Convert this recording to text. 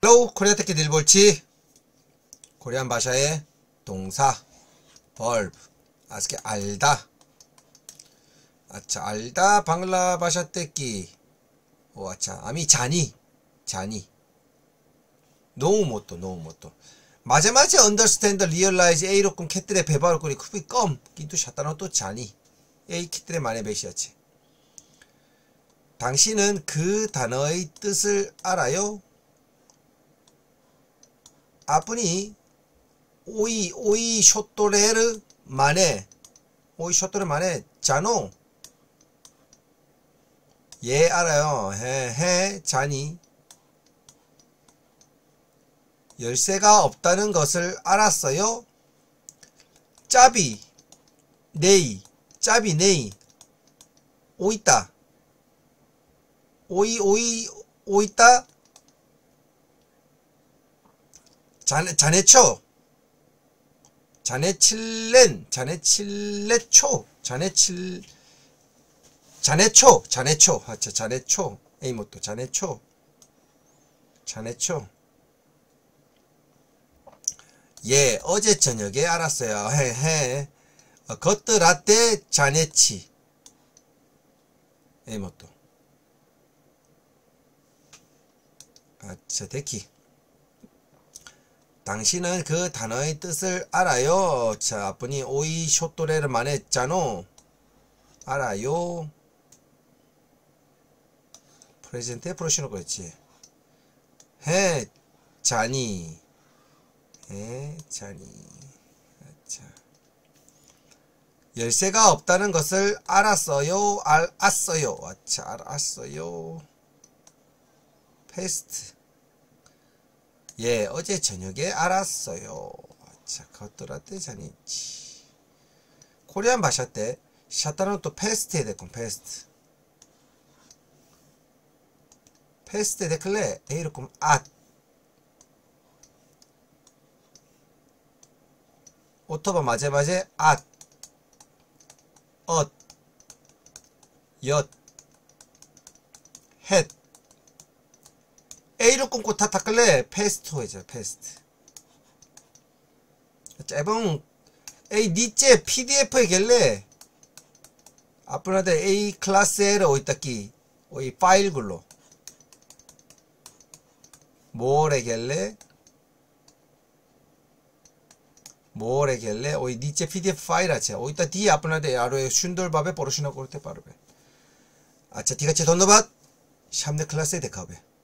Hello, 코리아 테키 딜볼치. 코리안 바샤의 동사, verb. 아스케 알다. 아차, 알다, 방글라 바샤 테키. 오, 아차, 아미 자니. 자니. 노우 모토. 마제마제 understand, realize, 에이로군 캣들의 배바로꾸리 쿠비 껌. 긴투 샤타노 또 자니. 에이 캣들의 만에 베시아치. 당신은 그 단어의 뜻을 알아요? 아프니 오이 쇼토레르 만에 자노. 예 알아요. 해 자니. 열쇠가 없다는 것을 알았어요? 짜비 네이 오있다. 오있다. 자네초. 자네초. 에이모토 자네초. 예, 어제 저녁에 알았어요. 겉들라떼 자네치. 에이모토. 아차, 데키. 당신은 그 단어의 뜻을 알아요? 자, 아프니 오이 쇼토레를 만했잖아. 알아요? 프레젠트에 프로시노 그랬지. 자니. 아차. 열쇠가 없다는 것을 알았어요? 알았어요. 아차, 알았어요. 페스트. 예, 어제 저녁에 알았어요. 아차, 겉들라떼 자니치. 코리안 바샤 때 샤타는 또 페스트에 데콘 페스트. 페스트에 데클레 에이로콤 앗. 오토바 마제마제 앗. 엇. 엿. 헷. 에이로 끊고 타타클레 페스토이죠. 페스트. 짧은 에이 니째 PDF에 겔레 아프나데 에이 클래스에 오이따끼 오이 파일 글로 모레 겔레 오이 니째 PDF 파일 아체 오이따 디 아프나데 아로에 슌돌밥에 보르시나 고르테 빠르베 아차 디가체 돈노밭 샴네 클래스에 데카베